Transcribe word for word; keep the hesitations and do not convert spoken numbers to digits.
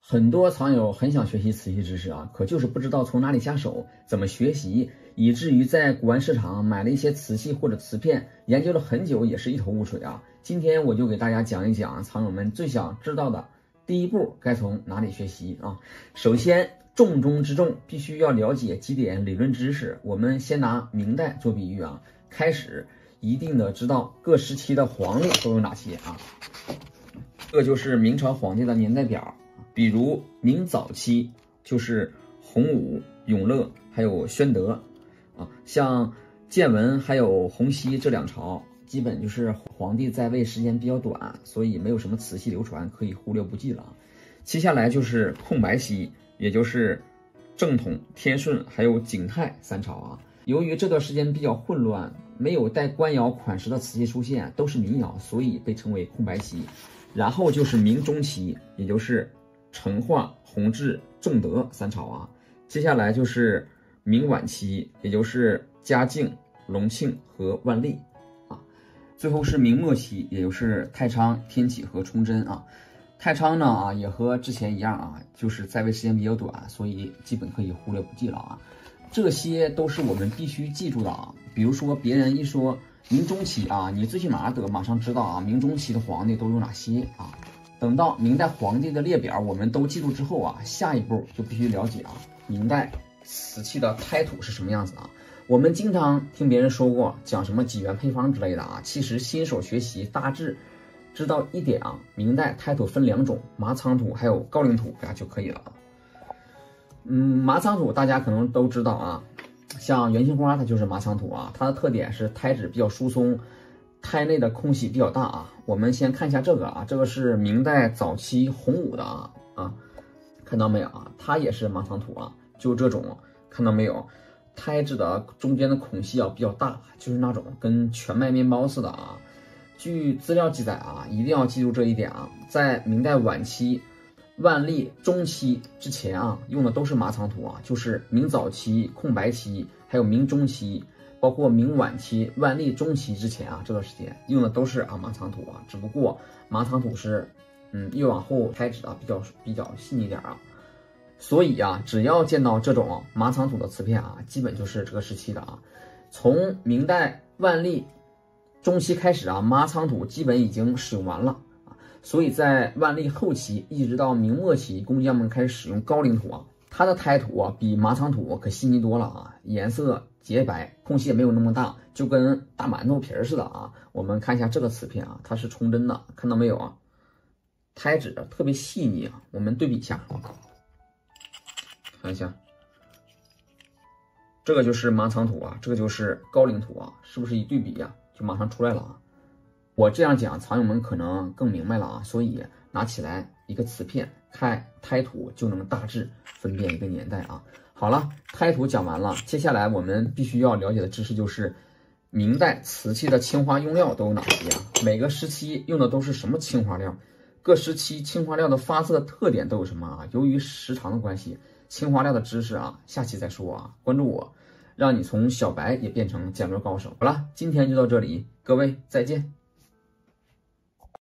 很多藏友很想学习瓷器知识啊，可就是不知道从哪里下手，怎么学习，以至于在古玩市场买了一些瓷器或者瓷片，研究了很久也是一头雾水啊。今天我就给大家讲一讲藏友们最想知道的第一步该从哪里学习啊。首先，重中之重，必须要了解几点理论知识。我们先拿明代做比喻啊，开始一定的知道各时期的皇帝都有哪些啊。这就是明朝皇帝的年代表。比如明早期就是洪武、永乐还有宣德啊，像建文还有洪熙这两朝，基本就是皇帝在位时间比较短，所以没有什么瓷器流传，可以忽略不计了。接下来就是空白期，也就是正统、天顺还有景泰三朝啊。由于这段时间比较混乱，没有带官窑款式的瓷器出现，都是民窑，所以被称为空白期。然后就是明中期，也就是成化、弘治、正德三朝啊。接下来就是明晚期，也就是嘉靖、隆庆和万历啊。最后是明末期，也就是太昌、天启和崇祯啊。太昌呢啊，也和之前一样啊，就是在位时间比较短，所以基本可以忽略不计了啊。这些都是我们必须记住的啊。比如说别人一说明中期啊，你最起码得马上知道啊，明中期的皇帝都有哪些啊。等到明代皇帝的列表我们都记住之后啊，下一步就必须了解啊，明代瓷器的胎土是什么样子啊。我们经常听别人说过讲什么几元配方之类的啊，其实新手学习大致知道一点啊，明代胎土分两种，麻仓土还有高岭土呀就可以了啊。嗯，麻仓土大家可能都知道啊，像元青花它就是麻仓土啊，它的特点是胎质比较疏松，胎内的空隙比较大啊。我们先看一下这个啊，这个是明代早期洪武的啊啊，看到没有啊？它也是麻仓土啊，就这种，看到没有？胎质的中间的孔隙啊比较大，就是那种跟全麦面包似的啊。据资料记载啊，一定要记住这一点啊，在明代晚期、万历中期之前啊，用的都是麻仓土啊，就是明早期、空白期，还有明中期。包括明晚期、万历中期之前啊，这段时间用的都是啊麻仓土啊，只不过麻仓土是，嗯，越往后胎质啊比较比较细腻点啊，所以啊，只要见到这种麻仓土的瓷片啊，基本就是这个时期的啊。从明代万历中期开始啊，麻仓土基本已经使用完了啊，所以在万历后期一直到明末期，工匠们开始使用高岭土啊，它的胎土啊比麻仓土可细腻多了啊，颜色洁白，空隙也没有那么大，就跟大馒头皮儿似的啊。我们看一下这个瓷片啊，它是崇祯的，看到没有啊？胎质特别细腻啊。我们对比一下，看一下，这个就是麻仓土啊，这个就是高岭土啊，是不是一对比呀、啊，就马上出来了啊？我这样讲，藏友们可能更明白了啊。所以拿起来一个瓷片，看胎土就能大致分辨一个年代啊。好了，胎土讲完了，接下来我们必须要了解的知识就是明代瓷器的青花用料都有哪些啊？每个时期用的都是什么青花料？各时期青花料的发色特点都有什么啊？由于时长的关系，青花料的知识啊，下期再说啊。关注我，让你从小白也变成鉴别高手。好了，今天就到这里，各位再见。